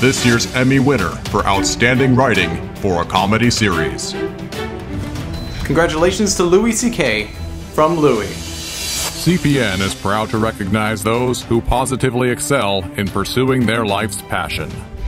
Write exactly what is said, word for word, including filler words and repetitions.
this year's Emmy winner for Outstanding Writing for a Comedy Series. Congratulations to Louis C K from Louis. C P N is proud to recognize those who positively excel in pursuing their life's passion.